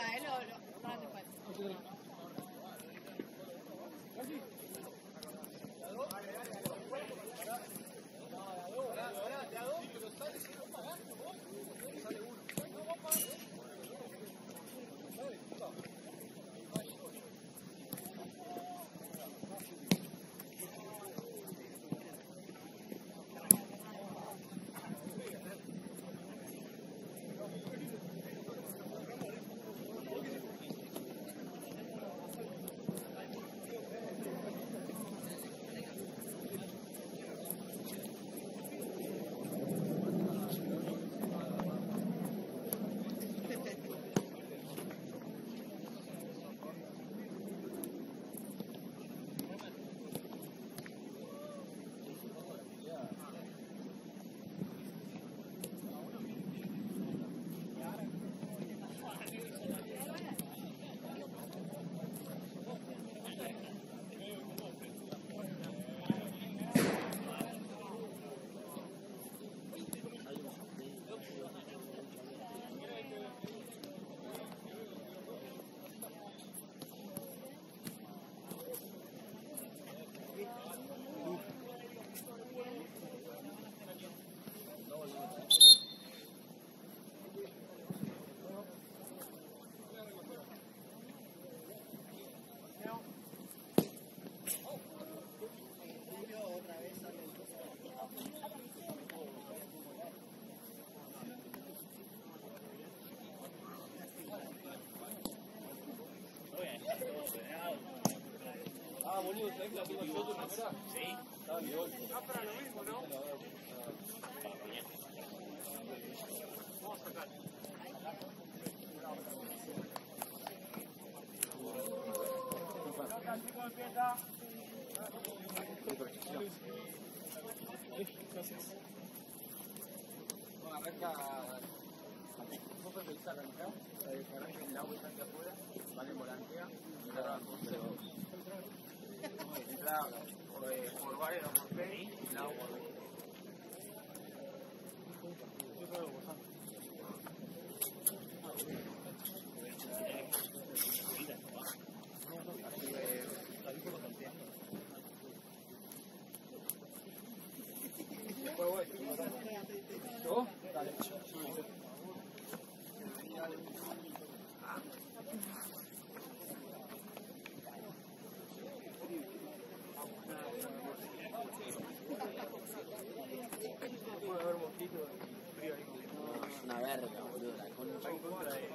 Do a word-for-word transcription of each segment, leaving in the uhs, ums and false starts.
para él o lo para después. Ah, boludo, ¿sabés que la tengo yo de una hora? Sí. Estaba bien. Ah, para lo mismo, ¿no? Vamos a sacar. Acá, chicos, empieza. Gracias. No, arranca. ¿Vos preferís arrancar? Arranca el agua y salte afuera, vale, volantea, y cerrar con cero. Entrada por varios, por P, y la agua por B. ¿Yo? Dale. Puede haber mosquitos frío ahí. No, es una verga, boludo, la concha. En contra de...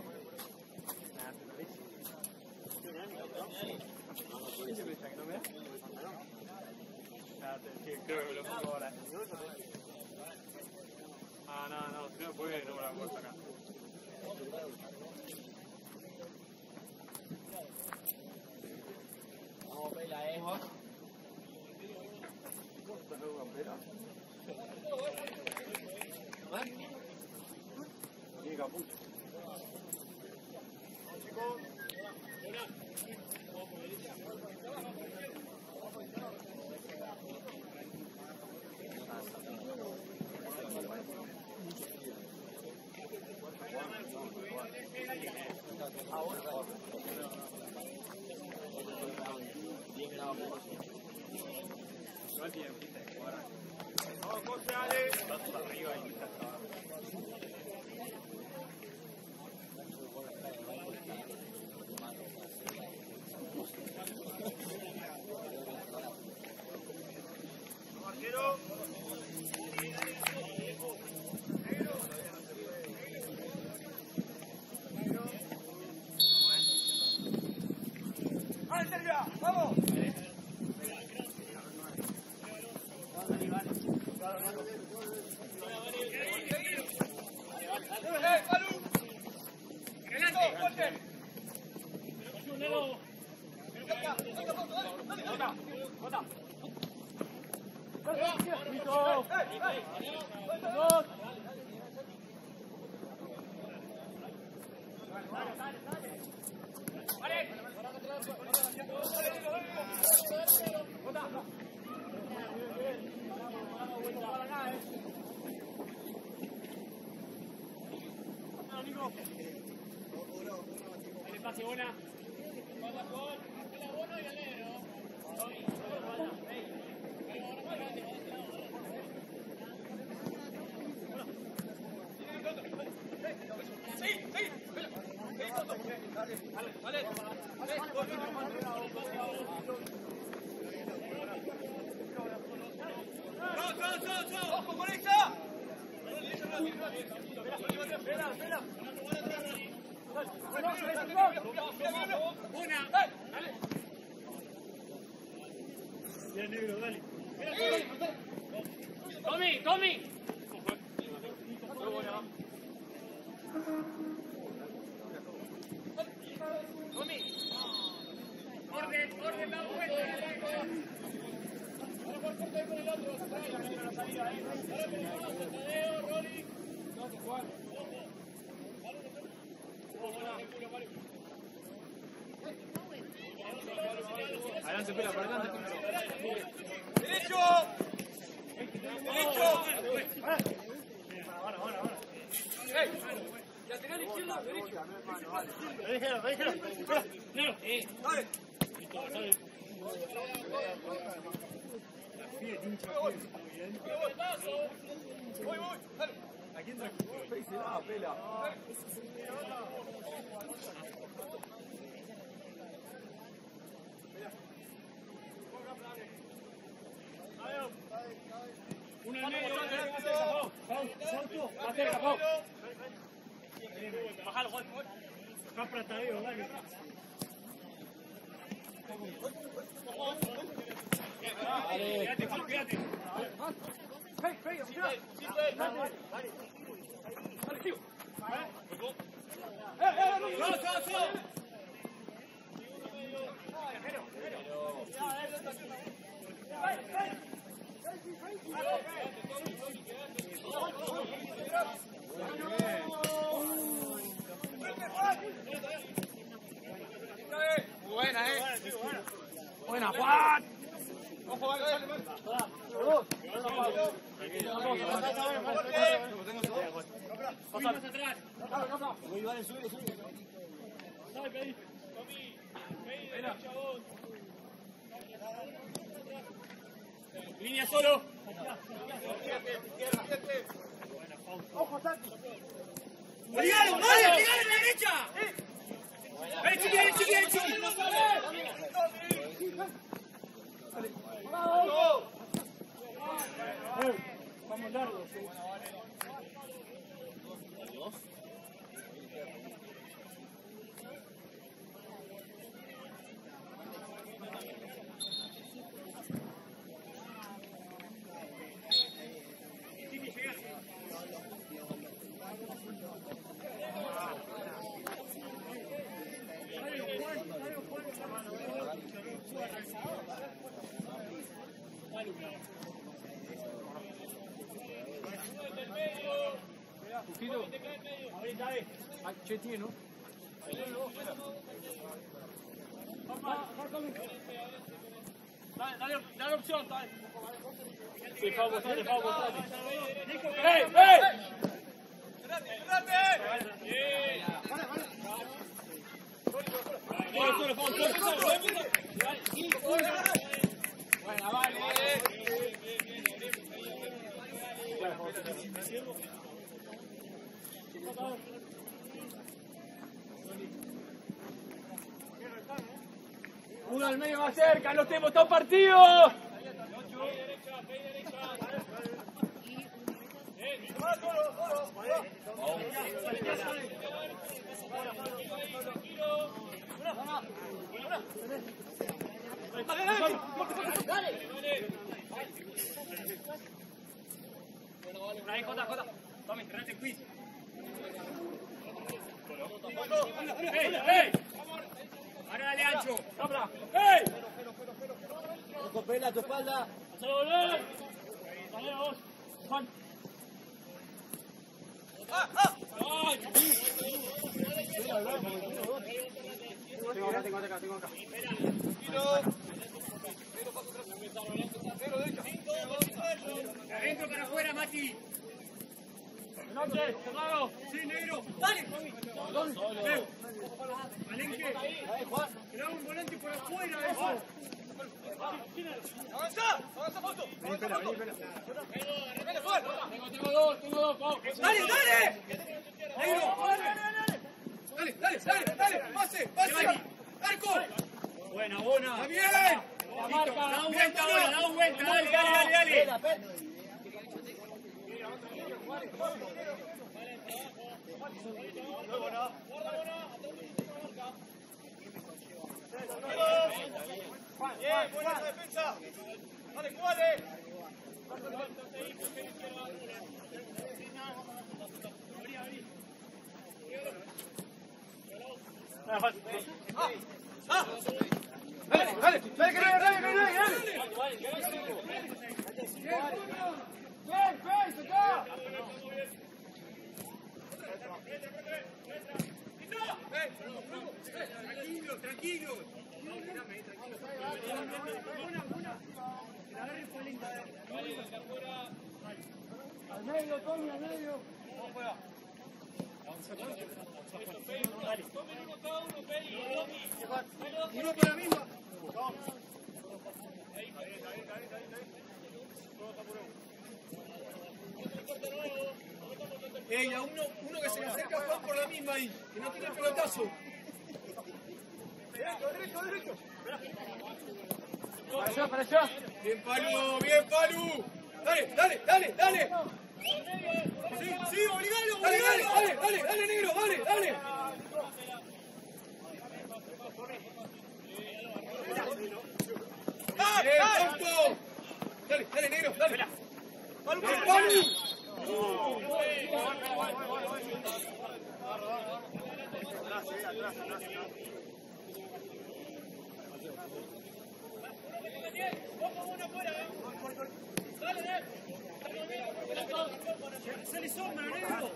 ¿Qué se piensa que no me da? Ah, creo que lo pongo ahora. Ah, no, no, si no puede, no me la puedo sacar. Vamos a ver la E. ¿Estás en una pera? Tiene capucha. Chicos. Ah, bueno. No tiene pinta de jugar. Vamos, José, Ale. Estás arriba y estás abajo. Arquero. ¡Vale, Sergio! ¡Vamos! ¡Eh, Palu! ¡Adelante! ¡Fuerte! ¡Toca! ¡Toca, Ponto! ¡Dale! ¡Jota! ¡Jota! ¡Listo! ¡Eh! ¡Eh! ¡Dos! ¡Dale, dale, dale! ¡Vale! ¡Jota! ¡Para acá, eh! ¡Vamos, Nico! Espacio, buena. ¡Ojo con esa! Una. Ya negro, dale. Tommy, Tommy. Tommy. Orden, orden, da vuelta. Ahora por corte con el otro. La salida ahí. Ahora tenemos Tadeo, Rolly. No, Juan. Adelante, pela, para adelante. ¡Derecho! ¡Derecho! Ahora, ahora, ahora. ¡Ey! Lateral izquierdo, derecho. Déjalo, déjalo. No, eh. Dale. Voy, voy. Dale. ¿A quién trae? Ah, pela. Una en medio, salto, acerca, Pau. Bajalo, Juan. Más para Tadeo, dale. Quédate, Juan, quédate. Hey, hey, mira. ¡No, no, no! Buena, eh. Buena, Juan. Ojo, vale, vale, vale. Línea solo. Ojo, Santi. ¡Ligalo, dale, ligalo en la derecha! ¡Eh, chiqui, eh, chiqui, eh, chiqui! Vamos largos. Che, tiene, ¿no? Dale, dale, dale opción, dale. Sí, Pau, botale, Pau, botale. ¡Ey, ey! Solo, Pau, solo, solo. Buena, vale. Uno al medio más cerca, no tenemos todo partido. Ahí, Jota, Jota. Tommy, entrate, quiz. ¡Ey, ey! Ahora dale ancho. ¡Ey! Ojo, pela, tu espalda. ¡Se volver! Dale a vos. Juan. ¡Ah, ah! ¡Ay! Tengo acá, tengo acá, tengo acá. De adentro para afuera, Mati. Noche, cerrado. Sí, negro. Dale. Leo. Alenque. Era un volante por afuera eso. Avanza. Avanza, Fausto. Avanza, Fausto. Tengo dos, tengo dos, Pau. Dale, dale. Negro. Dale, dale, dale, dale. Pase, pase. Arco. Buena, buena. Está bien. La marca, da Bien, vuelta ahora, da vuelta, dale, dale, dale, dale. Bien, buena esa defensa. Dale, jugale. Ah, fácil. Ah, ah. Dale, dale, dale, que no hay, dale, que no hay, dale. Bien, bien, se acá. Tranquilo, tranquilo. Al medio, Tommy, al medio. Uno por la misma. Ey, a uno, uno que se le acerca a Juan por la misma ahí, que no tiene el pelotazo. Derecho, derecho, derecho. Para allá, para allá. Bien, Palu, bien, Palu. Dale, dale, dale, dale. Sí, sí, obligalo, dale, dale, dale, dale, dale, negro, dale, dale. ¡Ah, bien, Fausto! Dale, dale, negro, dale. ¡Palu, Palu! Sale sombra, negro.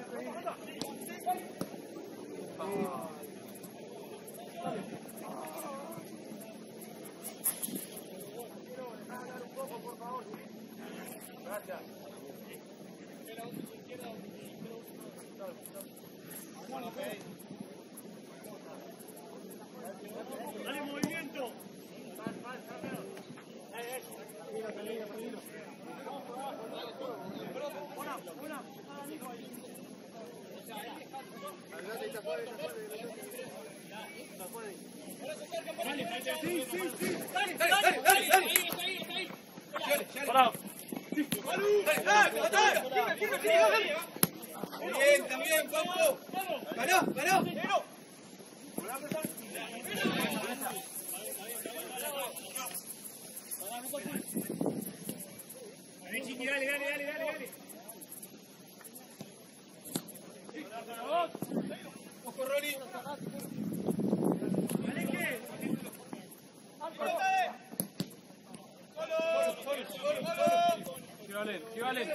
Gracias. Dale movimiento. Sí, sí, sí. Dale, dale, dale, dale, dale. Parado. Dale, dale, dale. Firme, firme, dale. Bien, también, Pablo. Ganá, ganá. Dale, dale, dale, dale, dale. Ojo, Ronnie. Dale, ¿qué? ¡Solo! ¡Solo, solo, solo! ¿Qué vale? ¿Qué vale?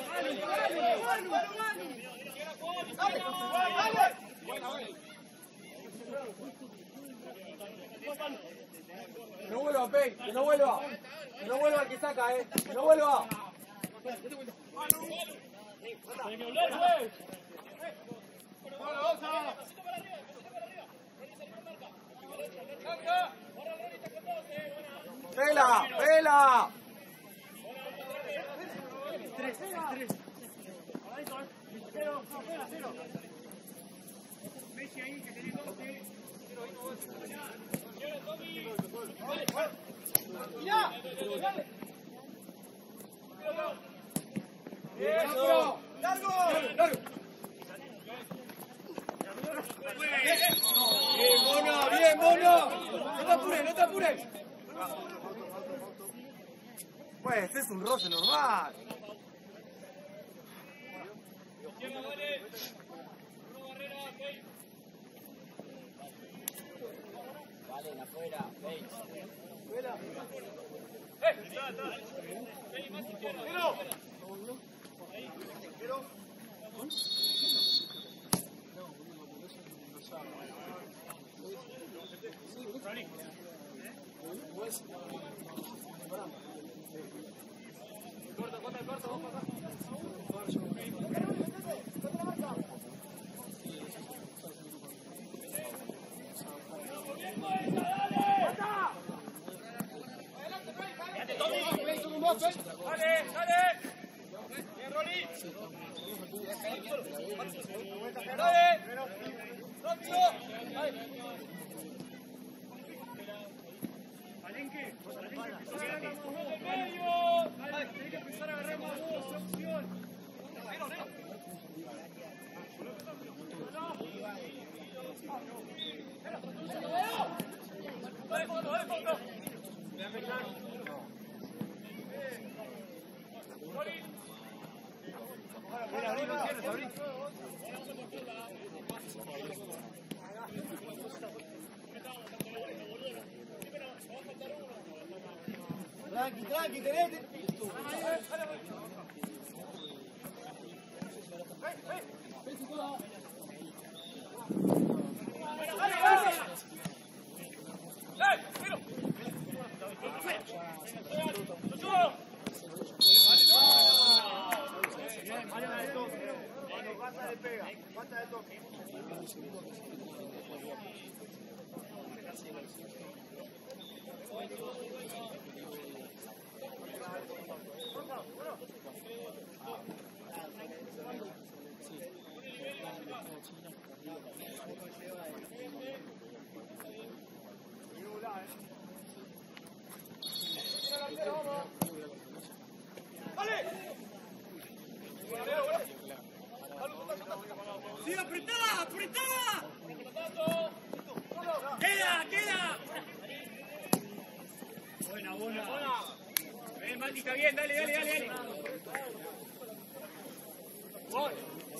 Que no vuelva, Pei, que no vuelva. Que no vuelva el que saca, eh. Que no vuelva. Tiene que volver, güey. ¡Pela! ¡Pela! Tres, tres. Cero, no, cero, cero. Messi ahí, que tenés dos, eh. ¡Mirá! ¡Eso! ¡Largo! ¡Largo! ¡Bien, Mono! ¡Bien, Mono! ¡No te apures, no te apures! Pues, este es un roce normal. Vale, afuera, veis. ¡Fuera! ¡Eh! ¡Está, está! ¡Más izquierda! ¡Pero! ¡Pero! Corta, corta, corta, vamos para acá. Alenque, tenés que empezar a agarrar más vos, opción. Dale, fondo, dale, fondo. Tranqui, tranqui, tenés. ¡Sí, apretada, apretada! ¡Queda, queda! Buena, buena. Ven, Mati, está bien, dale, dale, dale, dale. Voy.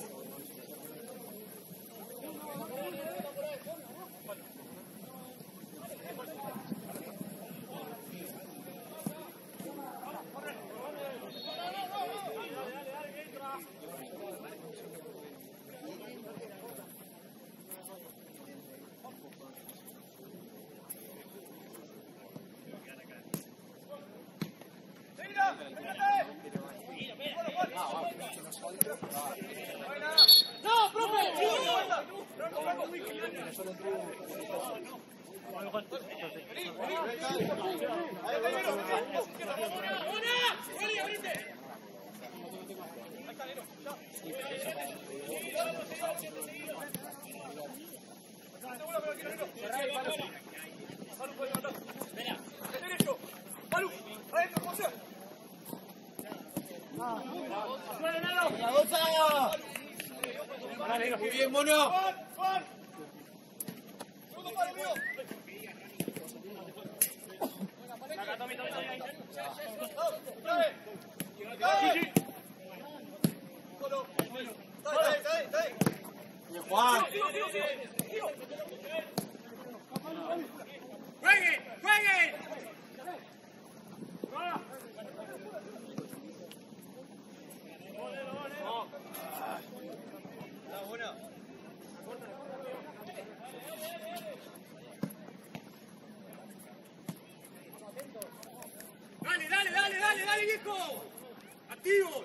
¡No, profe! Muy bien, mono. Juan. ¡Jueguen! ¡Jueguen! Dale, dale, dale, dale, dale, viejo. Activo.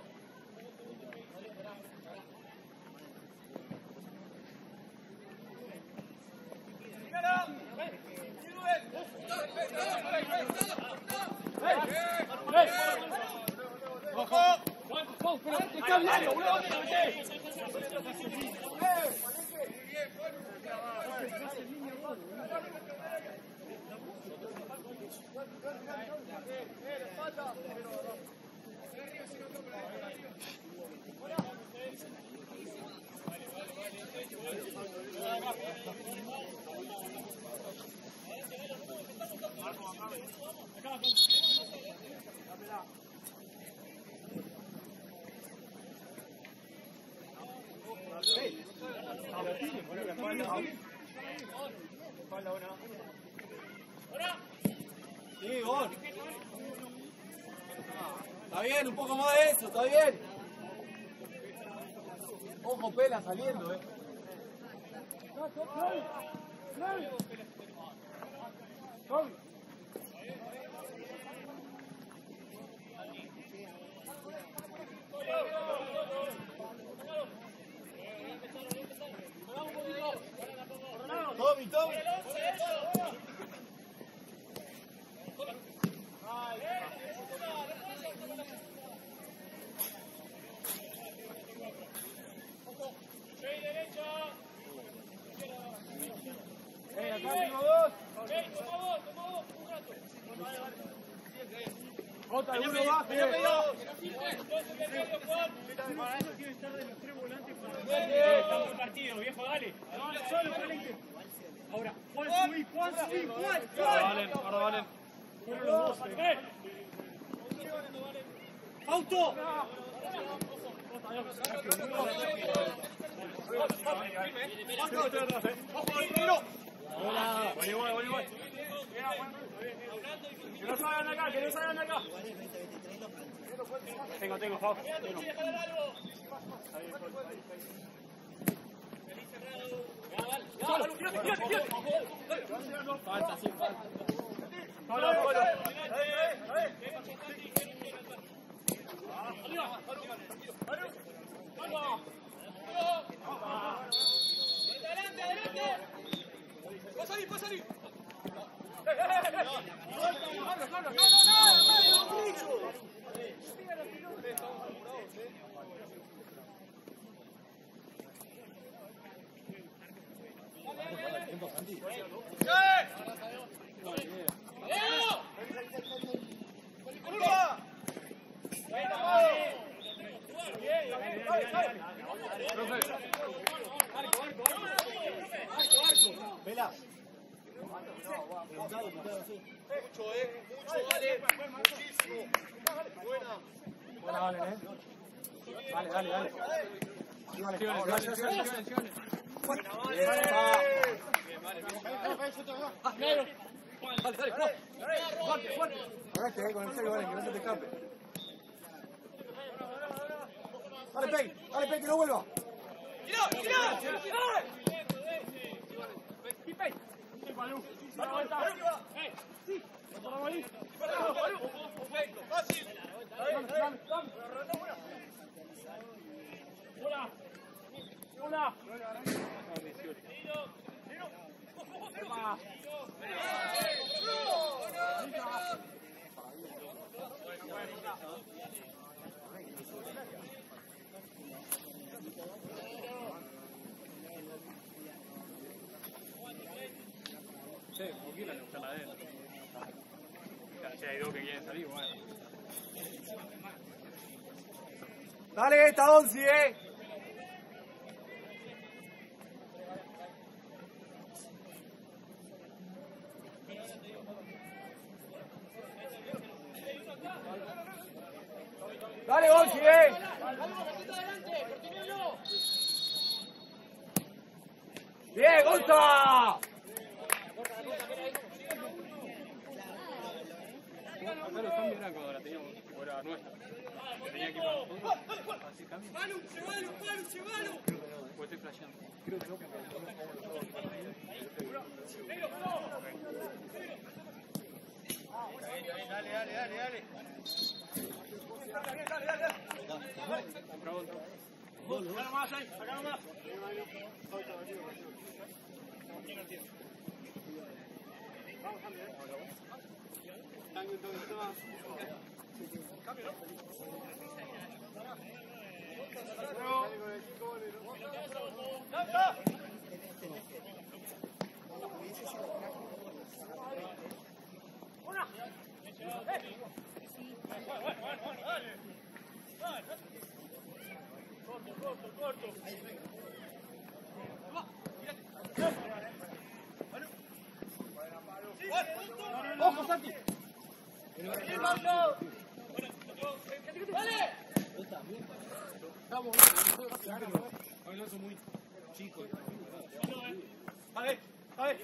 Sí, vos. Está bien, un poco más de eso, está bien. Ojo, pela saliendo, eh. Tommy, Tommy. acá, tengo dos. Ey, toma vos, toma vos, un rato. Vale, vale. Jota, uno baje. Para eso tiene que estar de los tres volantes para estamos en partido, viejo, dale. Solo, Valente. Ahora, Juan, subí, Juan, subí, Juan, Juan. Valen, ahora valen. Fueron los dos, eh. ¡Auto! Voy igual, voy igual. Que no salgan de acá, que no salgan de acá. Tengo, tengo, Fau. Tengo. Falta, sí, falta. Pablo, Pablo. ¡Adelante, adelante! ¡Vas a salir, vas a salir! Vela. Mucho, eh. Mucho, vale. Muchísimo. Buena. Buena, vale, eh. Dale, dale, dale. Sígale, sígale, sígale, sígale, sígale. Buena, vale. Bien, Ah, negro. Dale, dale, Juan. Fuerte, fuerte. Correcto, eh, con el serio, vale, que no se te escape. Dale, Pei, dale, Pei, que no vuelva. ¡Tira, tira! ¡Tira! ¡Dale vuelta! ¡Eh! ¡Sí! ¡Para morir! Perfecto, fácil. ¡Dame, dame, dame! ¡Una! ¡Una! ¡Epa! Sí, un poquito le gusta la de él. Si hay dos que quieren salir, bueno. Dale, esta once, eh. Dale, once, eh. Bien, Gonza. Pero están bien cuando la teníamos fuera nuestra. Que tenía que ir para nosotros. Así cambia. ¡Manu, llévalo, Manu, llévalo! Pues estoy flasheando. Dale, dale, dale, dale. Acá nomás, ahí, acá nomás. Corto, corto. Ojo, Santi. ¡Dale! Estamos bien, son muy chicos. Vale, vale.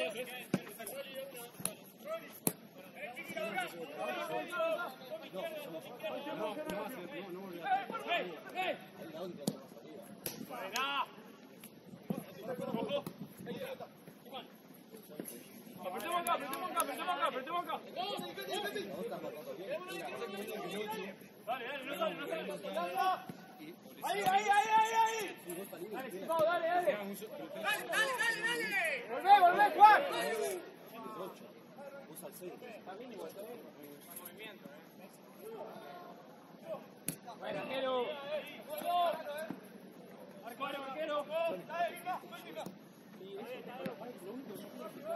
Apretemos acá, apretemos acá, apretemos acá, apretemos acá. Dale, dale, no sale, no sale. Ahí, ahí, ahí, ahí, ahí. Dale, no, dale, dale. Dale, dale, dale, dale. Volvé, volvé, Juan. Bueno, arquero. Arquero, arquero.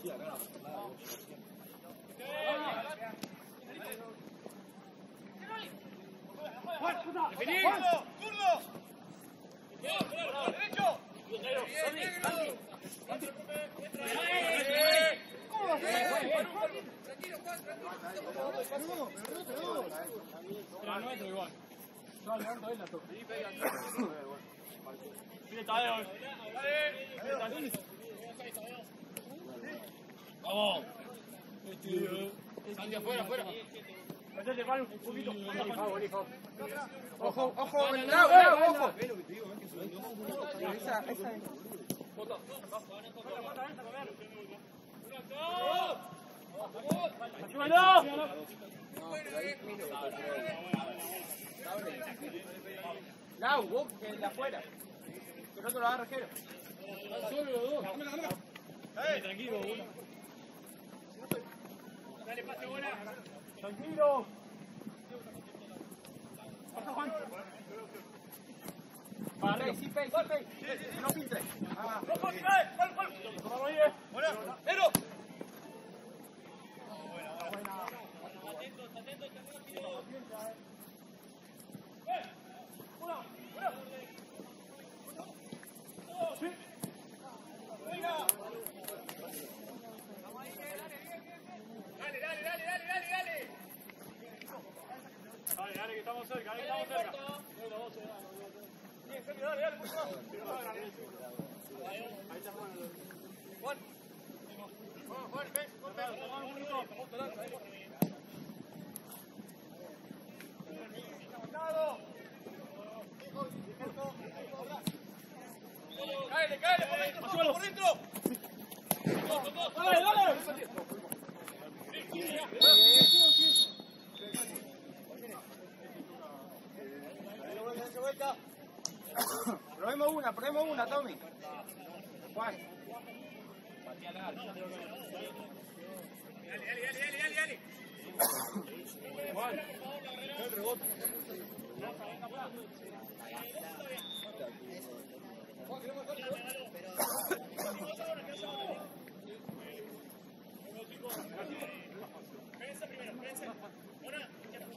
¡Definir! ¡Zurdo! ¡Derecho! ¡Bien, negro! ¿Cómo vas a hacer? Tranquilo, Juan, tranquilo. Pero no entro igual. No, levanto él la toca. Mire, Tadeo. Vamos. Santi, afuera, afuera. Metete palo un poquito. Ojo, ojo, Lau, Lau, ojo. Esa, esa es. Lau, vos, que el de afuera. Que el otro lo agarra Jero. Solo los dos. Tranquilo, uno. Dale, pase buena. Tranquilo. Pasa, Juan. Vale, sí, pay, sí, pay. No filtre. Ah, Vamos ahí, eh. ¡Buena! ¡Negro! Dale, dale, dale, dale, dale, dale. Dale, dale, que estamos cerca, dale, que estamos cerca. Bien, Sergio, dale, dale, mucho más. Ahí está Juan. Juan. Juan, Juan, ven, Juan, ven. Tomá un poquito. Cáele, cáele, por dentro, por por dentro. Dale, dale. probemos una, probemos una, Tommy. Juan. Dale, dale, dale, dale, dale, dale. Juan. Prensa primero, prensa. Ahora.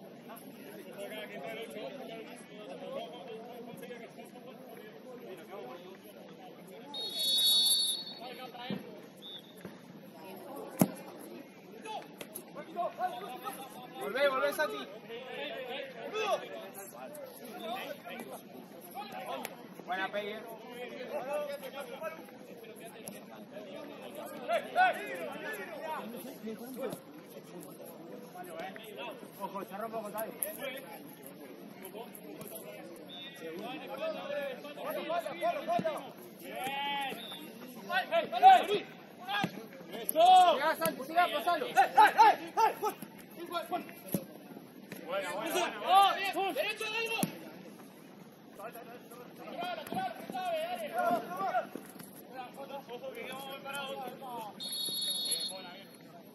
Volvé, volvé, Santi. Buena pegue. Ojo, se rompe con tal. Siga, Santi, siga, pasalo. Buena, buena, buena. ¡Derecho, Galgo! ¡Natural, natural, que sabe, dale! Ojo que quedamos mal parados. Bien, buena, bien.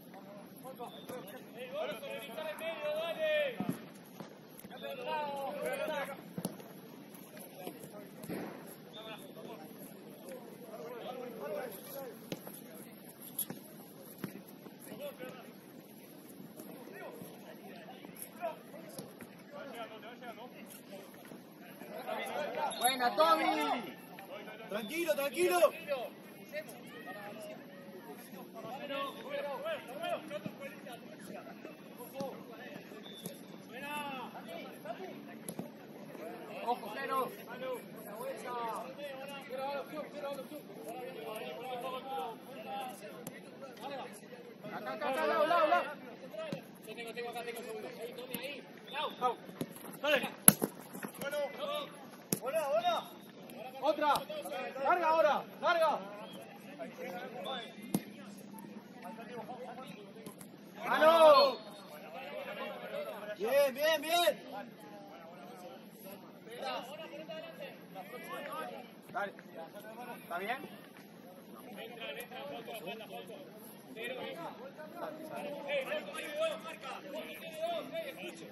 ¡El gol sobre el en medio, dale! ¡Ya te Buena, Tommy. Tranquilo, tranquilo. Ojo, Jero. Acá, acá, acá, Lau, Lau, Lau. Yo tengo, tengo acá, tengo segundo. Ahí, Tommy, ahí. Lau. Dale. Bueno. Hola, hola. Otra. Larga ahora, larga. ¡Mano! Bien, bien, bien. Dale. ¿Está bien? ¡Eh, Marco, hay dos, marca! ¡Tiene dos, eh, escuche!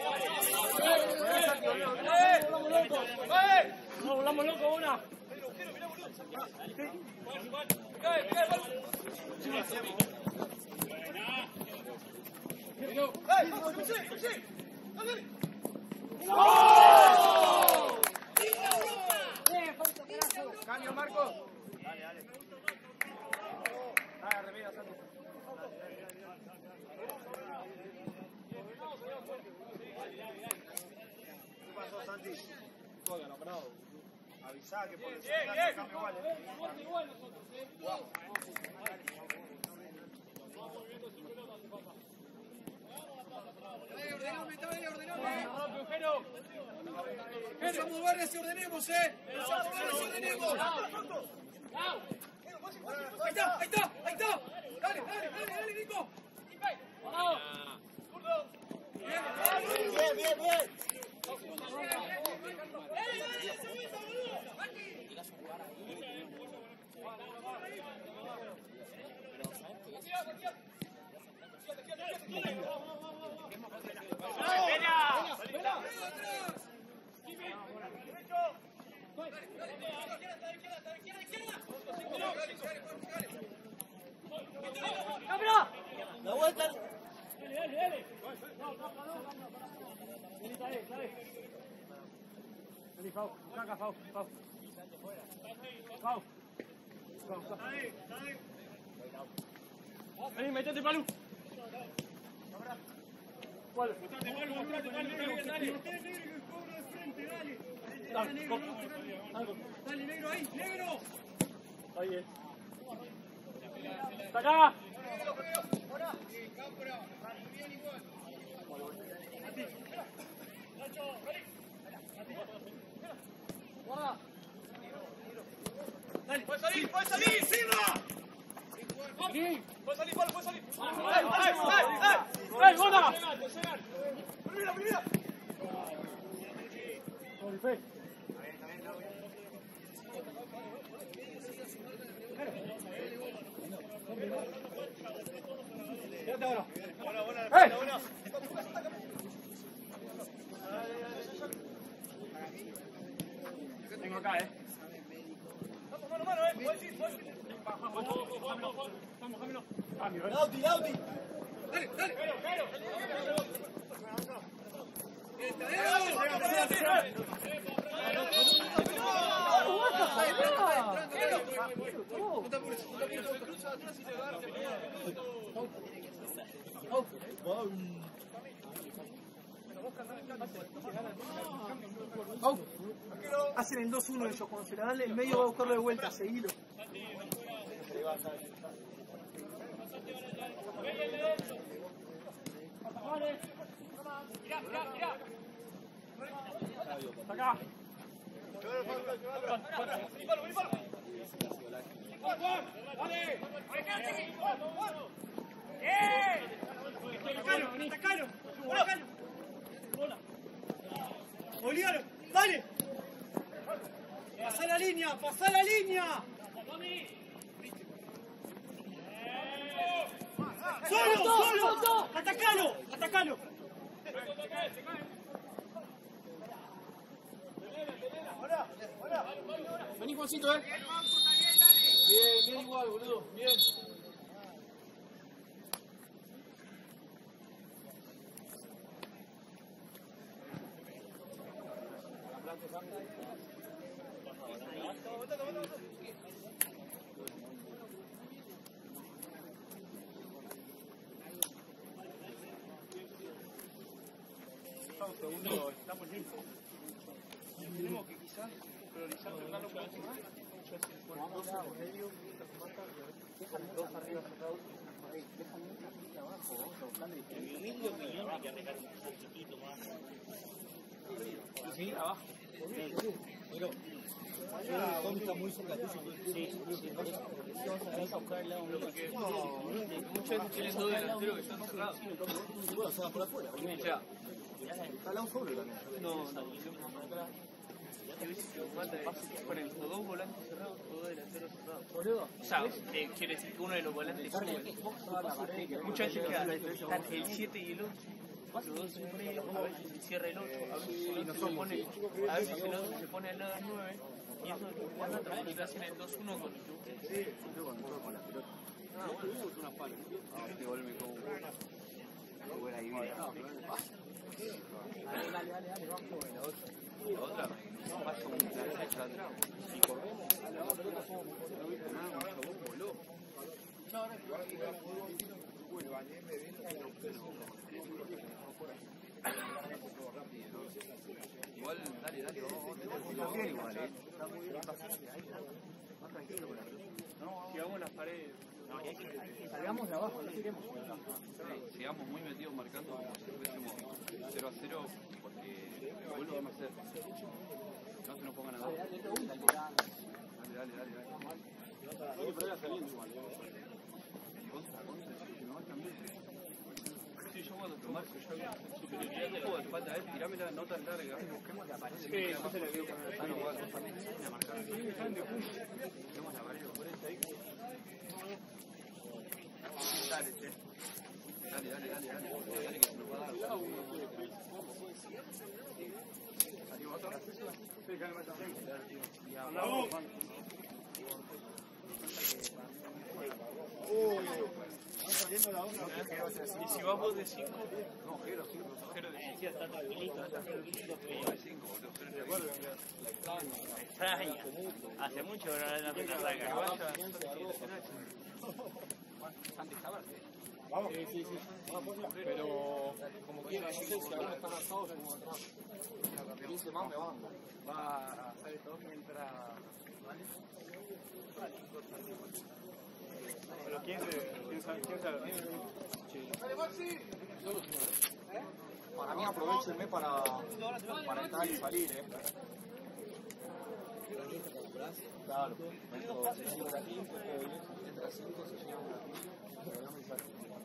No, volamos loco, una. Cambio, Marcos. Dale, dale. Dale, remera, Santi. ¿Qué pasó, Santi? Juega, no, bravo. Avisá que por eso el cambio igual, ¿eh? Igual nosotros, ¿eh? Ordename, dale, ordename. Vamos a movernos y ordenemos, eh. Vamos a movernos y ordenemos. Ahí está, ahí está, ahí está. Dale, dale, dale, dale, Nico. Bien, bien, bien. La vuelta. Dale, dale, dale. Vení, dale, dale. Vení, Fau. Caca, Fau, Fau. Fau. Fau, dale, dale. Vení, metete, Palu. ¿Cuál? Mostrate, Palu, mostrate, Palu, dale, dale. Dale, dale, negro. Dale, negro, ahí, negro. Ahí es. ¡Está acá! Dale, puede salir, puede salir, Silva. Puede salir, Pablo, puede salir. ¡Ay, ay, ay, ay! ¡Ay, bola! ¡Primera, primera! Quédate ahora. Buena, buena, buena, buena. Tengo acá, eh. Vamos, mano, mano, eh. Puedes ir, puedes ir. Vamos, vamos, vamos, Camilo. Cambio, eh. Lauti, Lauti. Dale, dale. Cairo, Cairo. Hacen el dos uno ellos, cuando se la dan en medio va a buscarlo de vuelta, seguilo. Mirá, mirá, mirá. Acá. Vení, Pablo, vení, Pablo. Dale. ¡Eh! ¡Atacalo, atacalo! ¡Atacalo! ¡Olíalo! ¡Dale! ¡Pasá la línea! ¡Pasá la línea! ¡Solo, solo! ¡Atacalo! ¡Atacalo! Vení, Juancito, eh. Bien, bien igual, boludo. Bien. Segundo, estamos listos. Tenemos que quizás priorizar tocarlo un poco más. Dos en el medio, dejan dos arriba cerrados. Dejan mucha gente abajo, vamos a buscarle diferencia. Medio millón hay que arreglar un poquitito más. Sí, abajo. Pero Tom está muy cerca tuyo. Sí, sí, vas a buscar el lado porque muchos tienen dos delanteros que están cerrados. Bueno, se va por afuera. Está al lado solo también. No, no. Con el o dos volantes cerrados o dos delanteros cerrados. O sea, eh, quiere decir que uno de los volantes sube. Muchas veces queda el siete y el ocho. cuatro dos siempre, a veces se cierra el ocho, a veces el otro se pone, a veces el otro se pone al lado del nueve, y eso cuando hacen el dos uno con el Sí, yo cuando juego con la pelota. Ah, bueno, es una falta. Ah, este gol me como. Qué buena idea. Dale, dale, dale, dale, vamos con la otra. La otra, pasa un derecha atrás. Si corremos, la pelota somos muy buenos. Ah, un chabón voló. Bueno, bañé, me ven y lo igual, dale, dale, vamos a meter bien igual, eh. Está muy bien, más tranquilo con la pelota. Llegamos a las paredes. Salgamos de abajo, no tiremos. Sigamos muy metidos marcando como si fuésemos cero a cero, porque igual lo vamos a hacer. No se nos pongan a dar. Dale, dale, dale, dale. Contra, contra, que no va también. Sí, yo cuando tomar superioridad de juego de espalda a él, tirámela no tan larga. Busquemos la pared. Sí, yo se la veo con el palo. Busquemos la pared, por eso ahí. Dale, che. Dale, dale, dale, dale. Dale que se nos va a dar. ¿Salimos otra? Sí, que me meta bien. Uy, están saliendo la onda. Y si vas vos de cinco, No, Jero, cinco. Jero de cinco. Está tranquilito, está tranquilito. De cinco, boludo. Extraña. Hace mucho que no le dan la saca. Vamos. Sí, sí, sí. Pero, como quiera, no sé si algunos están asados como atrás. quince más me van. Va a hacer todo mientras. ¿Vale? Pero quién sabe, quién sabe. ¡Dale, Maxi! Para mí aprovechenme para, para entrar y salir, eh. Claro. Entra cinco, entra cinco, se lleva una.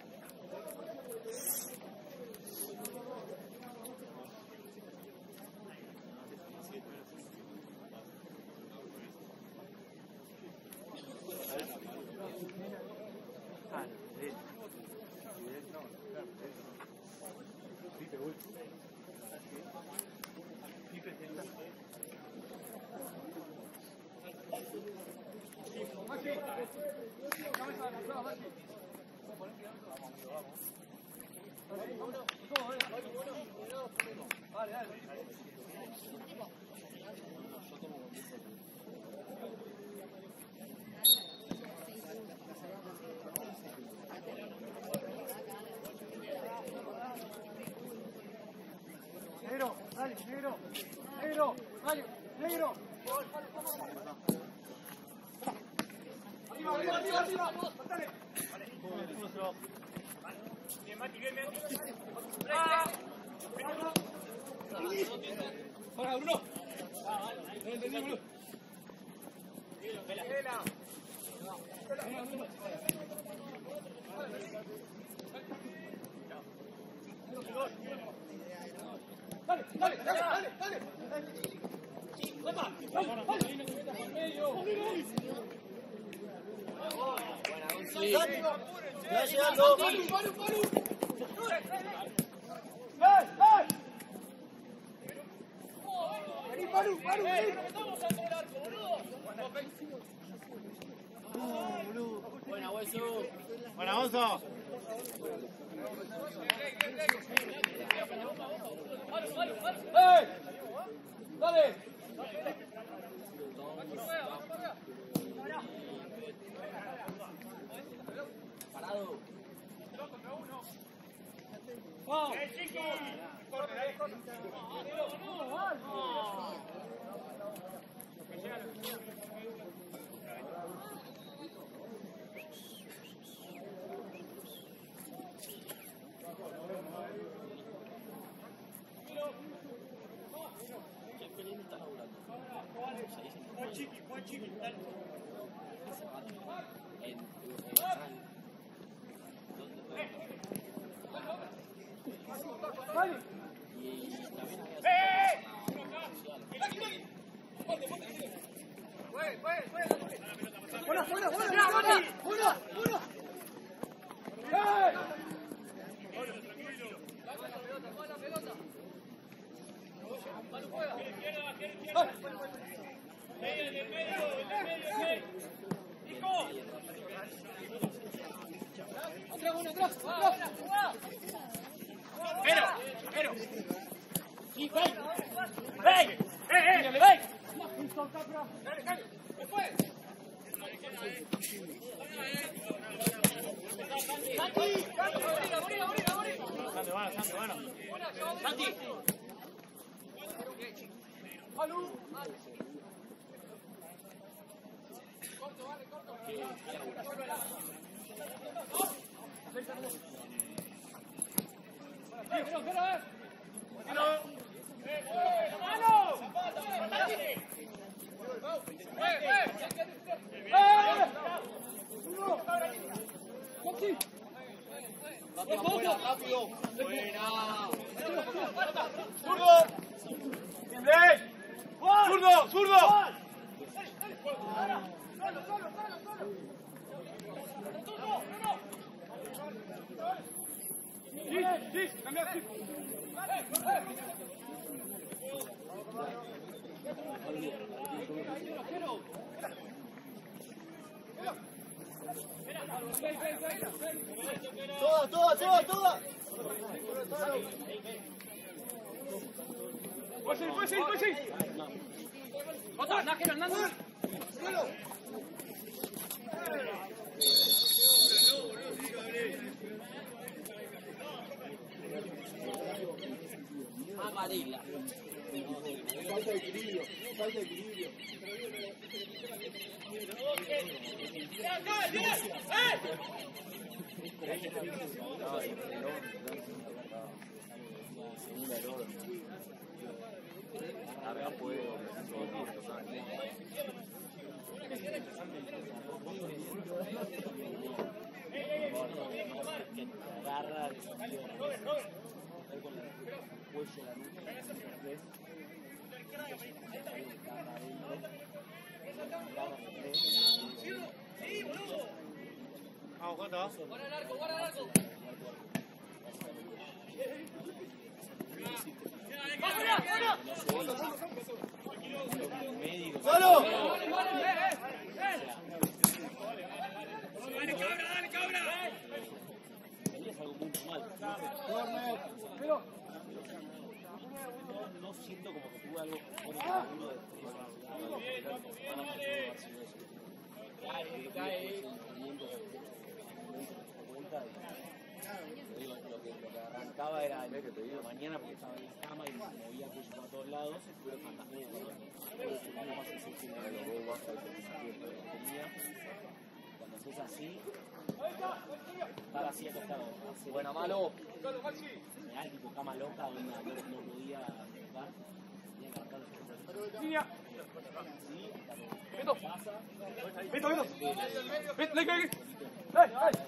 Negro, dale, negro, negro, dale, negro. Arriba, arriba, arriba, arriba. Dale. Bien, Mati, bien, bien. Para, Bruno. No entendí, Bruno. Vela. Dale, dale, dale, dale, dale. ¡Opa! ¡Vamos! Ya llegando. ¡Paru, paru, paru! ¡Eh, eh! ¡Vení, paru, paru, vení! Buena, hueso. Buena, Oso. ¡Eh! ¡Dale! Parado. ¡Vamos! Juan Chiqui, Juan Chiqui, dale. En ¡Vale! y también ¡Eh! ¡Buena, buena, buena! ¡Buena, buena, buena! ¡Eh! hermano. Santi. Rápido. Buena. ¡Zurdo! ¡Bien! ¡Zurdo! ¡Zurdo! Sí, sí, cambia, sí. Toda, toda, toda, toda. Puede ser, puede ser, puede ser. Otra, Nájero, Hernando. Amarilla. Falta de equilibrio, falta de equilibrio. Acá puedo. Agarra Vamos, Jota. Guarda el arco, guarda el arco. ¡Solo! ¡Dale, cabra, dale, cabra! Es algo muy normal. No siento como que tuve algo bueno cada uno de Cae, cae. Lo que arrancaba era el que te digo mañana porque estaba en la cama y me movía cuello para todos lados, pero fantasía, ¿no? Más sensación de los dos bajos que tenía. Cuando haces así, estar así acostado. Buena malo. Real, tipo cama loca, donde no, no podía tocar. Tenía que arrancar los Línea. Sí, Beto. pasa. Beto, Beto. Beto, ven, ven. ¡Eh, eh!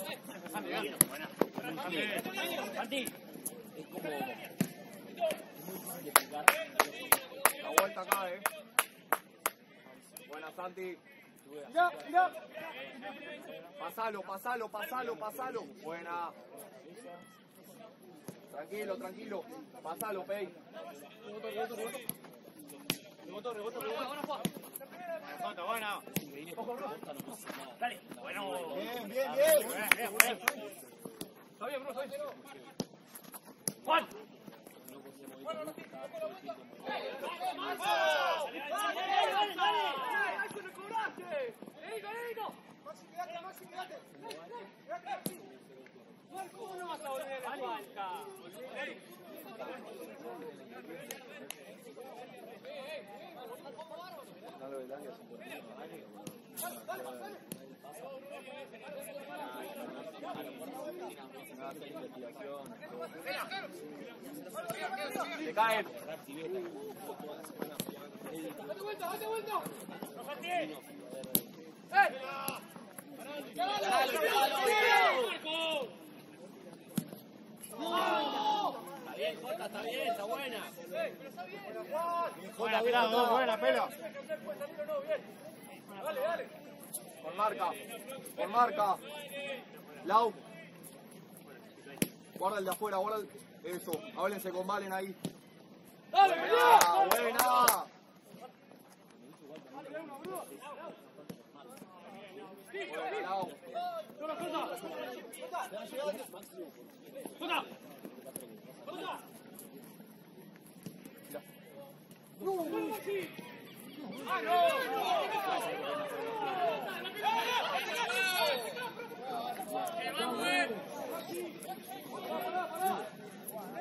Santi, es como muy difícil de explicar. La vuelta acá, eh. Buena, Santi. Mira, mira. Pasalo, pasalo, pasalo, pasalo. Buena. Tranquilo, tranquilo. Pasalo, Pei. Rebotó, rebotó, rebotó. Jota, buena. Increíble, porque Costa no pasa nada. Dale. Bueno. Bien, bien, bien. Bien, bien, bien. Está bien, Bruno, está bien. Juan. No podía mover la boca, todo el tiempo. ¿Cómo no vas a volver a falta? Dale, dale, Se cae. ¡Date vuelta, date vuelta! ¡No fastidies! Está bien, Jota, está bien, está buena. Buena, pela, buena, pela. Dale, dale. Por marca. Por marca. Lau. Guarda el de afuera, guarda el... Eso. Háblense con Valen ahí. ¡Dale, Buena, buena. Buena, Lau. ¡Jota, Jota! ¡Jota! ¡Jota! ¡Ah, no!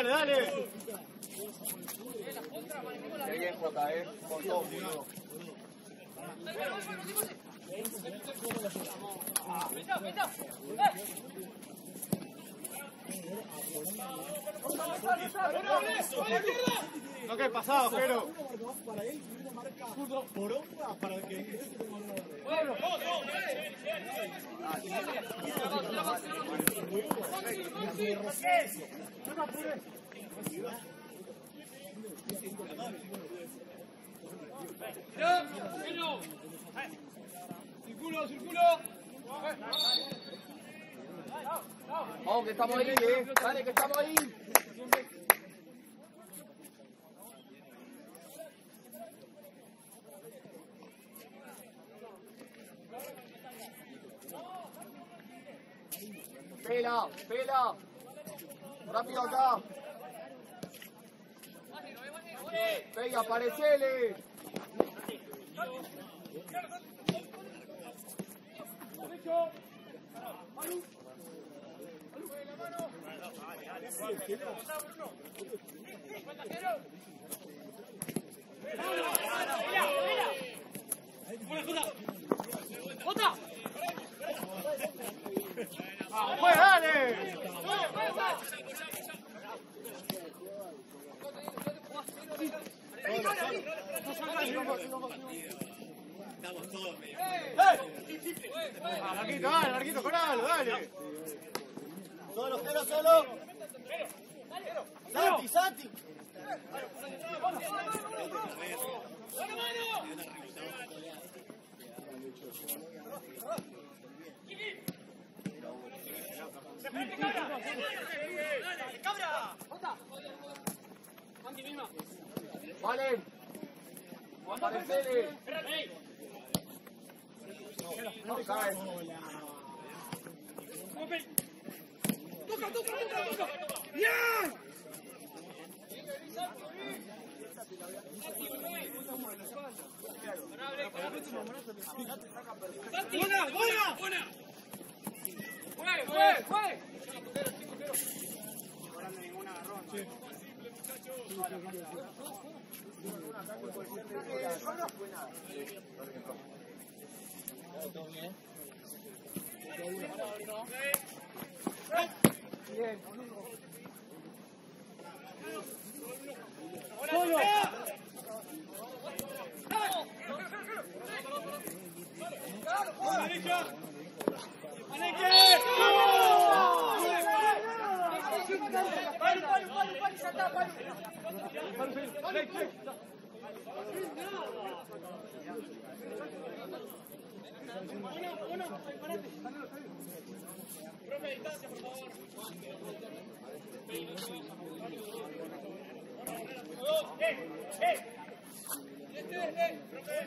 dale. Qué bien, Jota, eh. Con todo, boludo. No que pasado, pero. Para que... Circulo, circulo. Vamos, que estamos ahí, eh. Dale, que estamos ahí. Pela, pela. Rápido acá. Pega, aparecele. ¡Otra! ¡Pues dale! Estamos todos medio. Larguito, dale, larguito con algo, dale. Solo, cero, solo. Santi, Santi. ¡Cabra! Vale. Aparecele. No, cae. ¡Toca, toca, toca, toca! ¡Bien! ¡Buena, buena! ¡Buena! ¡Fue, fue, fue! Bien. ¡Solo! ¡Derecha! Profe, distancia, por favor. ¡Eh! ¡Eh! ¡Este, este! ¡Profe!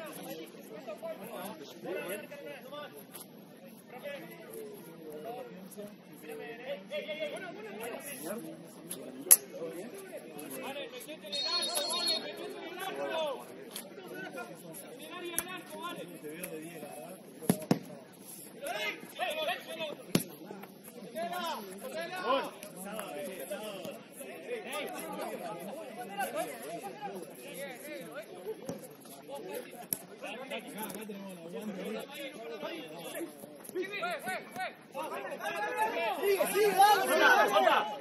Vale, metete en el arco, vale, metete en el arco. En el área del arco, vale. Te veo de diez, ¿verdad? Sigue, sigue, dale.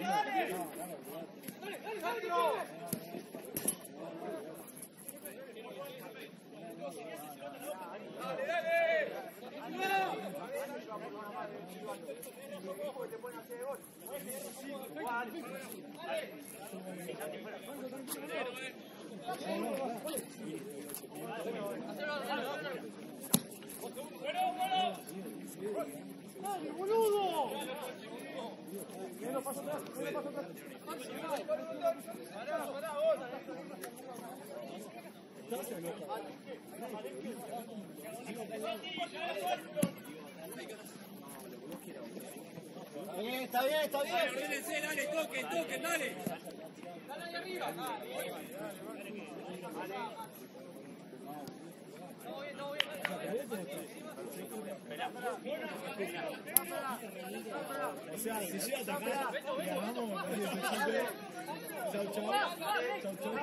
¡Dale, boludo! Bien, está bien, está bien. Ordenense, dale, toquen, toquen, dale. ¡Dale ahí arriba! ¡Dale! ¡Vamos bien! O sea, si llega a atacar, ganamos, chau, chau, chau, chau.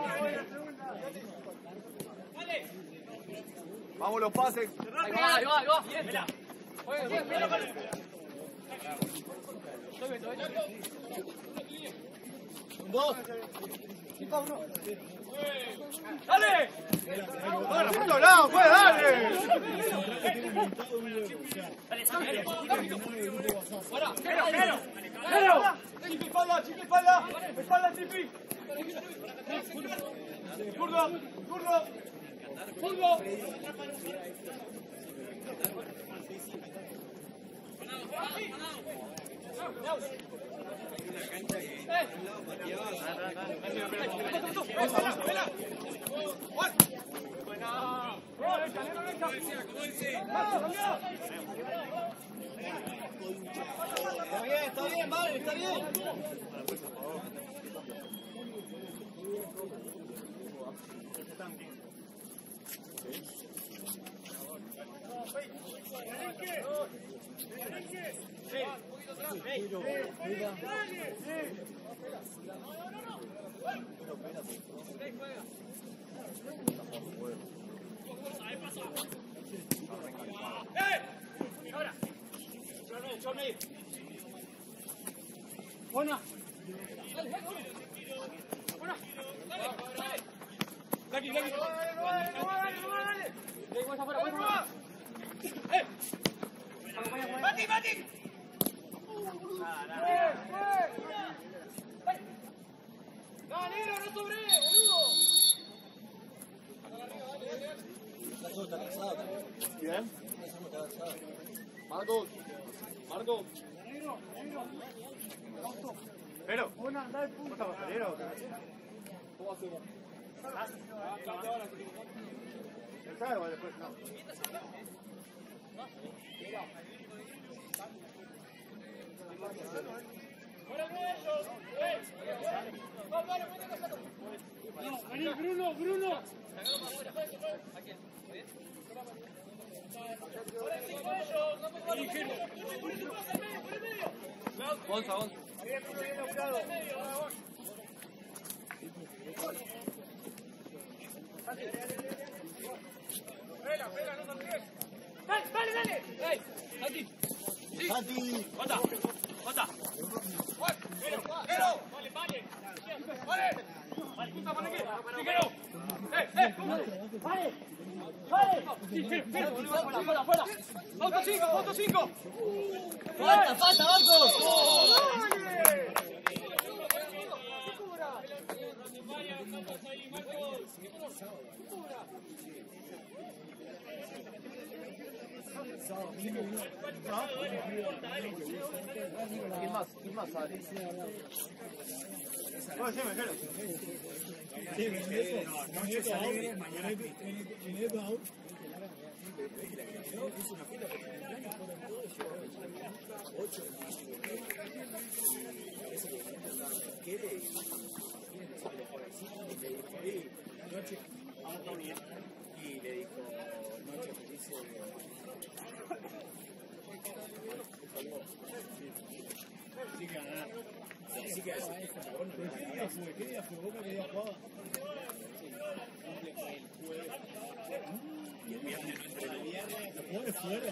Vamos los pases. Ahí va, ahí va, ahí va. Bien, mira. Juega, juega, mira, vale. Dos. ¡Dale! ¡Dale, punto lado, pues, dale! ¡Fuera! ¡Pero, pero! ¡Pero! ¡Chiqui, espalda, chiqui, espalda! ¡Espalda, chiqui! ¡Zurdo! ¡Zurdo! ¡Zurdo! Está bien, está bien, vale, está bien. Buena. Buena. Aquí, aquí. ¡Eh! ¡Mati, Mati! ¡No, negro, no sobre, boludo! Está cansado también. Bien. Está cansado. Marcos. Marcos. Pero. Buena, anda de puta. ¿Cómo hacemos? ¿Sabes o después no? Vení, Bruno, Bruno. Onza, onza. Dale, dale, dale. Ey, Santi. Santi. Jota, Jota. Pero, pero. Vale, vale. Vale. Vale, punta para qué. Tijero. Eh, eh. Vale. Vale. Tijero, pero. Fuera, fuera, fuera. Auto cinco, auto cinco. Falta, falta, Marcos. Vale. ¿Quién más? ¿Quién más sale? No, sí, me quiero. Sí, me quiero. No, Veneto out. Veneto out. Hizo una fila porque el año fueron todos, llevaron ocho. Ese que quiere y quiere salir por ahí. Y le dijo, ahí, noche, ahora todo bien. Y le dijo, noche feliz. Sí que ganar. Sí que ganar. ¿Qué día fue? ¿Qué día fue? ¿Boca qué día jugaba? Y el viernes no entró. El viernes los jugadores fueron.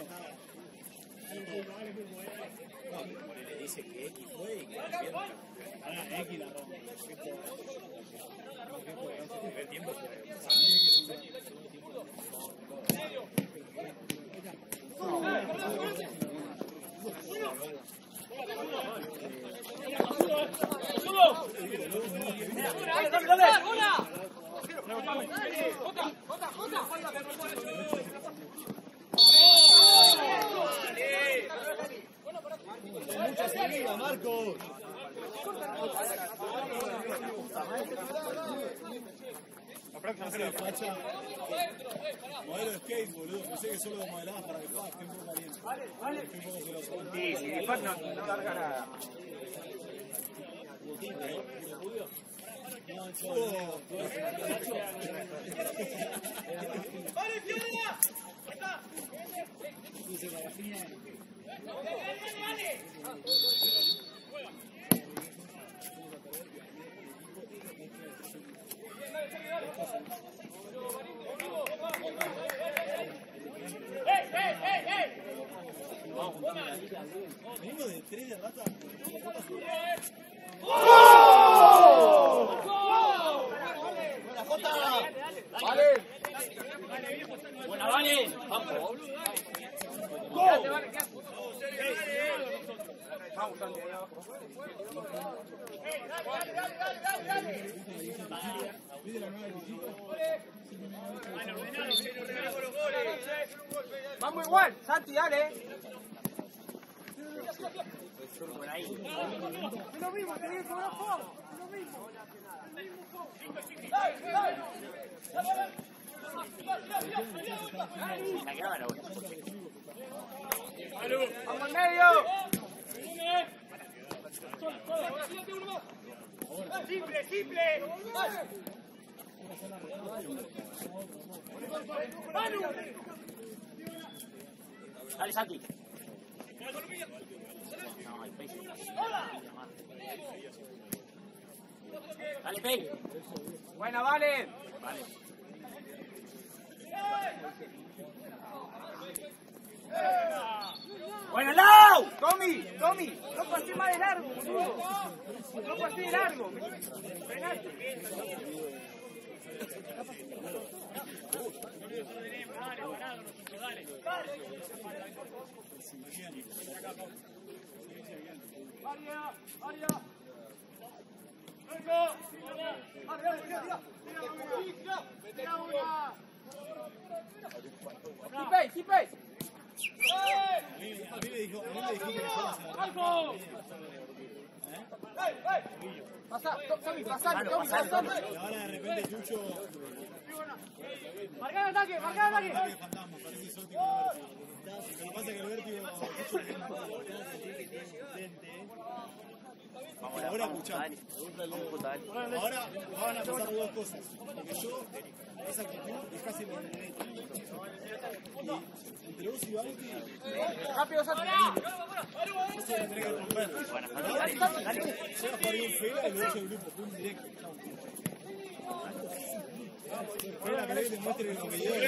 No, le dice que X fue y que el viernes. Ahora X la rompe. ¿Qué fue? ¿Qué fue? El primer tiempo fue. Mucha salida, Marcos. Facha. Modelo de skate, boludo. Pensé que solo modelabas para que puedas. Qué un poco caliente. Qué un poco celoso. Sí, sí, no, no larga nada. ¡Vale, Fiorella! ¡Está! Venimos de tres de rata. ¡Buena Jota! ¡Vale! ¡Buena, Vale! ¡Vamos! Vamos, Santi, ahí abajo. ¡Dale, dale, dale, dale, dale! Vamos igual, Santi, dale. Por ahí. Es lo mismo, tenés que cobrar por. Es lo mismo. ¡Dale, dale! La quedaba la vuelta. Vamos al medio. ¡Simple, simple! ¡Manu! Dale, Santi. No, el Pei. Dale, Pei. Buena, vale. Vale. ¡Buena, Lau! Tommy, Tommy, no pasé más de largo, boludo. No pasé de largo. Frenate. ¡Aria! ¡Aria! ¡Venga! ¡Dale, dale, tira, tira! ¡Tira, tira una! Keep pace, keep pace. A mí me dijo, a mí me dijo que no ¡Algo! ¡Ey, ey! Pasa, Tommy, pasale, Tommy, pasale. Y ahora de repente Chucho ¡Marca el ataque! ¡Marca el ataque! ataque de fantasma, parece Soti con vértigo. Lo que pasa es que el vértigo Chucho es más Vamos, ahora escuchamos. dale. Vamos, puta, dale. Ahora van a pasar dos cosas. Porque yo, esa actitud es casi mi derecho. Y entre vos y Bauti, Rápido, Santi. no se va a tener que romper. Buena, Santi, dale, dale. Llega a jugar bien feo y luego el grupo, fue un directo. Pero la que te muestre lo que yo.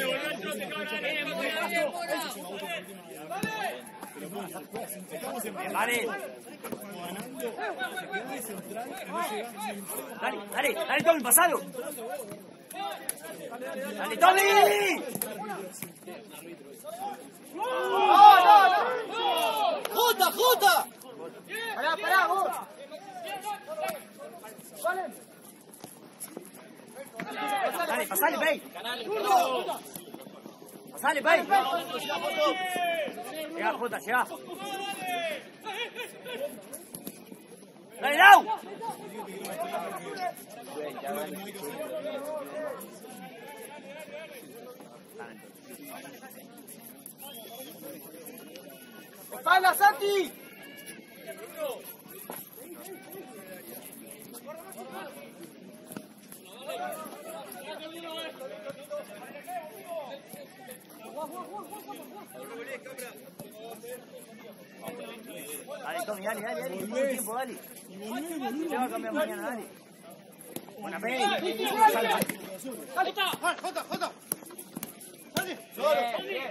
Estamos en Vale. ganando, se queda de central y no llegás ni un poco. Dale, dale, dale, Tommy, pasalo. Dale, Tommy. No, no, no. ¡Jota, Jota! Pará, pará, vos. Vale. Dale, pasale, Pei. Pasale, Pei. Llega, Jota, llega. Dale, Lau. ¡Espalda, Santi! Dale, Tommy, dale, dale, dale. Todo el tiempo, dale. Te va a cambiar mañana, dale. Buena, Pei. ¡Jota, Jota! Bien, bien.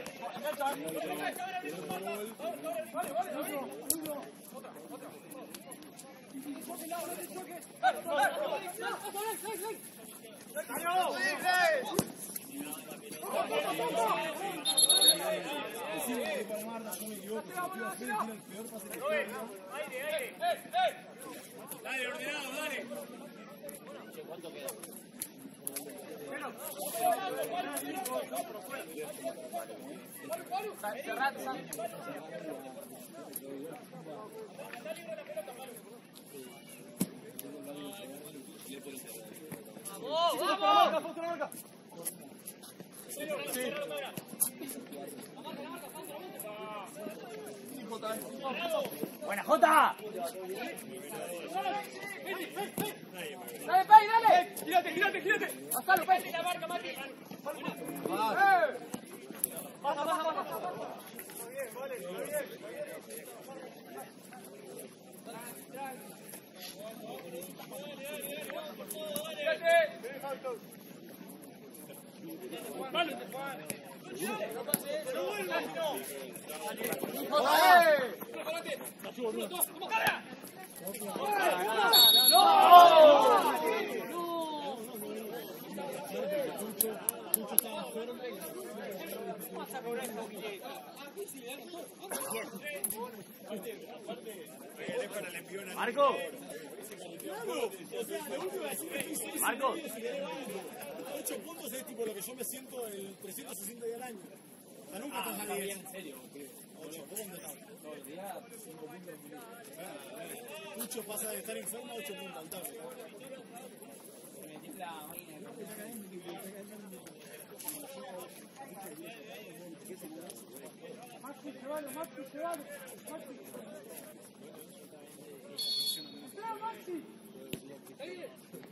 Decime que para Marta, no me equivoco, si el tío Fede tiene el peor pase de la historia. Dale, ordenado, dale. ¿Cuánto queda? Cerrate, Santi. ¡Vamos, vamos! Buena, Jota. Dale, Pei, dale. Gírate, gírate, gírate. Pasalo, Pei. La marca, Mati. Baja, baja, baja. Marco. Marco. ocho puntos es tipo lo que yo me siento el trescientos sesenta días al año. O sea, nunca pasa diez. En serio. ocho, ¿por dónde está? Todos los días, cinco puntos. Pucho pasa de estar enfermo a ocho puntos al tarde. Maxi, llévalo, Maxi, llévalo. Maxi. ¡Entra, Maxi! ¡Eh!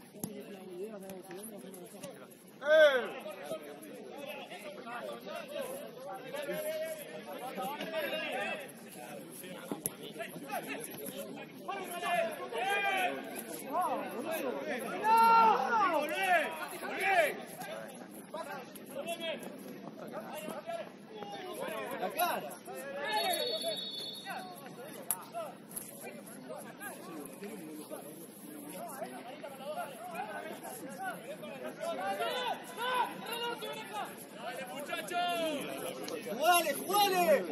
La cara. ¡Jugale, jugale!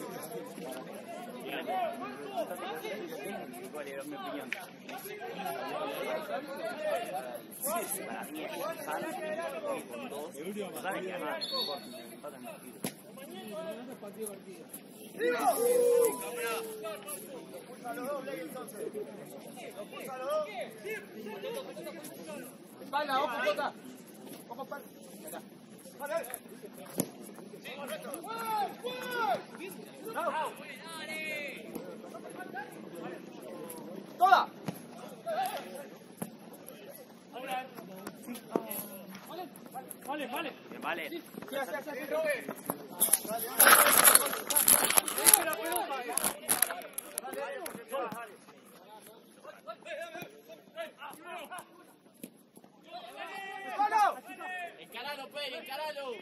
¿Cuál era mi opinión? Para mí es sano y con dos. ¿Saben qué más? Empatan el partido. Espalda, ojo, Jota. Ojo, espalda. ¡Toda! Vale, vale. Vale. Sí, sí, sí, sí, sí. Encaralo, Peri, encaralo.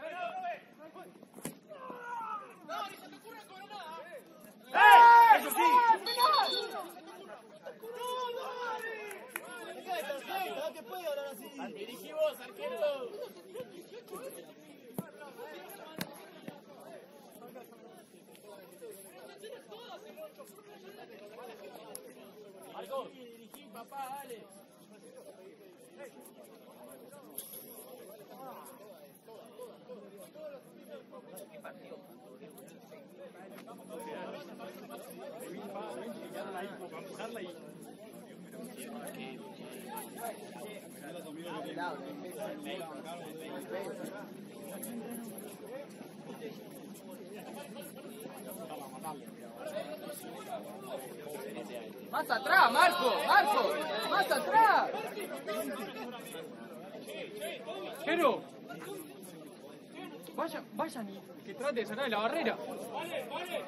¡No, ni se te ocurre cobrar nada! ¡Eh! ¡Eso sí! No te puedo hablar así. Dirigí vos, arquero. Marco, dirigí, papá, dale. ¿Qué partido? Más atrás, Marco, Marco, más atrás. Pero, vayan, vayan y que trate de sacar de la barrera. Vale, vale.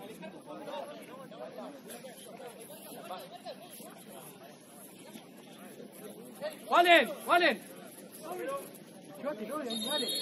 Valen, valen. Llévatelo de ahí, vale.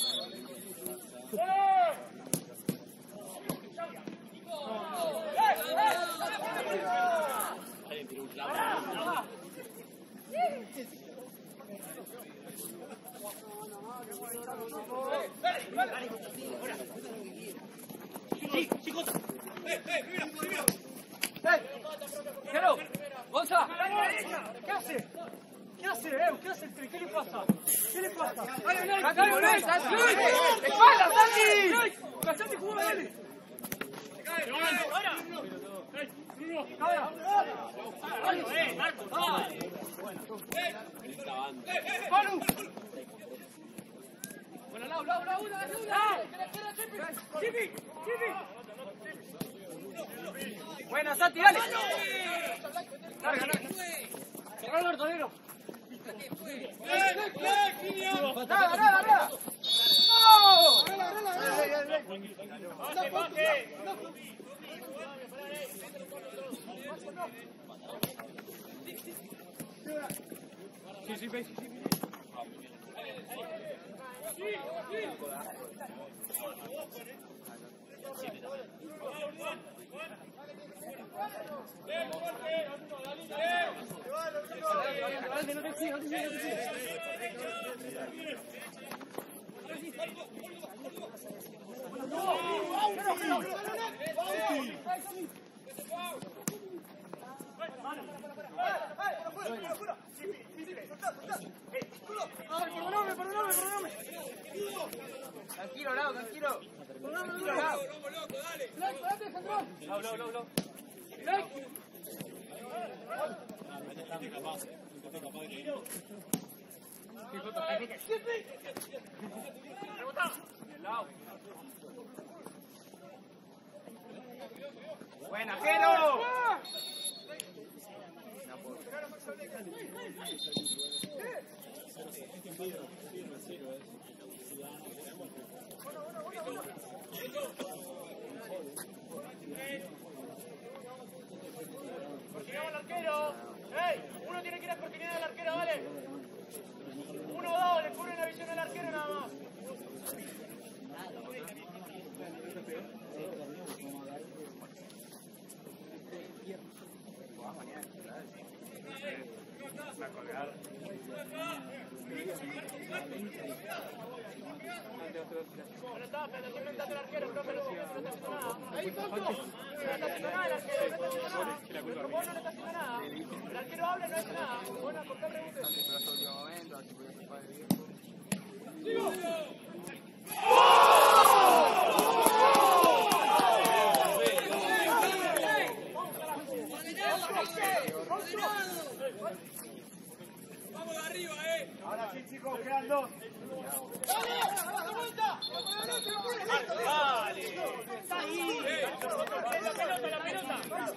Sí, chicos. ¡Eh, eh, mira, mira! ¡Eh! ¡Jero! ¡Gonza! ¿Qué hace? ¿Qué hace, eh? ¿Qué hace? ¿Qué le pasa? ¿Qué le pasa? ¡Sacale un mes! ¡Espalda, Santi! ¡Callate, jugá, dale! ¡Ahora! ¡Ahora! ¡Eh, Marco! ¡Manu! Bueno, Lau, Lau, Lau, una, una. ¡Chipi! ¡Chipi! ¡Chipi! Buena, Santi, dale. Larga, larga. Cerralo, Artonero. Nada, nada, nada. ¡No! ¡Baje, baje! Sí, sí, ve, sí, sí. No te sigas, no te sigas, no te sigas. Perdóname, perdóname, perdóname. Tranquilo, Lau, tranquilo. Tranquilo, Lau. Lau, Lau, Lau, Lau. Buena, Jero. ¡Llegamos al arquero! ¡Ey! Uno tiene que ir a oportunidad del arquero, ¿vale? Uno o dos, le cubre la visión al arquero nada más. La colgada. Bueno, está, pero estoy inventando el arquero, profe, no está haciendo nada. ¡Ahí, Fonso! No está haciendo nada el arquero, no está haciendo nada. Vos no le está haciendo nada. El arquero habla y no hace nada. Bueno, ¿por qué preguntes? ¡Sigo! Vamos de arriba, eh. Ahora sí, chicos, quedan dos. ¡Dale! ¡Está ahí! ¡La pelota, la pelota!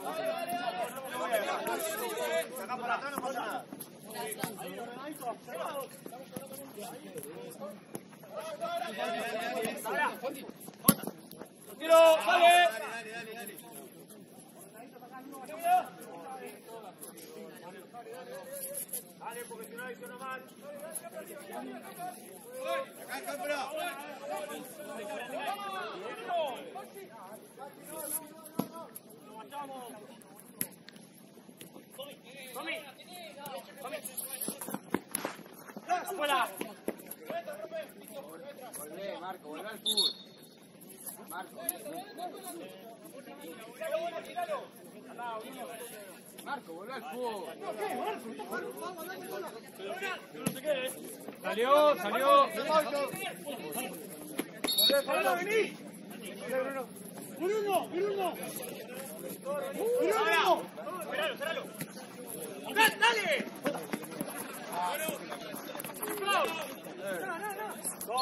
Acá por acá no pasa nada. ¡Tiro! ¡Sale! Dale, porque si no hay uno mal. Acá, acá, pero. ¡Tommy! ¡Tommy! ¡Fuera! Volvé, Marco, volvé al fútbol. Marco. Marco, volvé al fútbol. Salió, salió. ¡Bruno, vení! ¡Bruno, Bruno! ¡Bruno! ¡Cerralo, cerralo! ¡Dale! ¡No, no, no!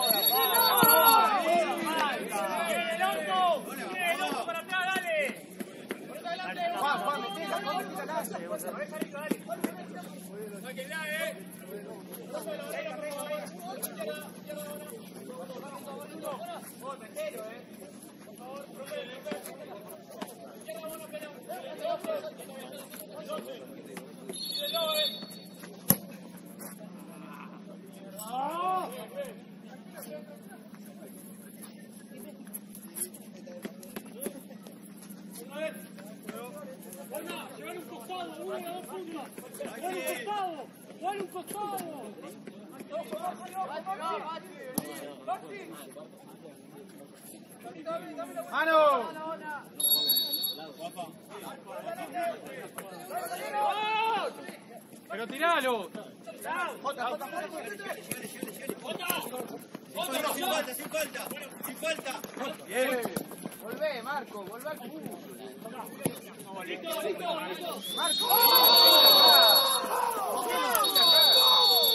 ¡Tiene el auto! ¡Tiene el auto para atrás, dale! Juan, Juan, metela, Juan, metela. ¡Sáquenla, eh! ¡Llevar un costado! ¡Uno de dos puntos! ¡Juan un costado! ¡Juan un costado! ¡Mano! ¡Pero tiralo! Jota, Jota, Jota, Jota. Sin falta, sin falta. Sin falta. Bien. Volvé, Marco, volvé al fútbol. ¡Listo, listo, listo! Marco.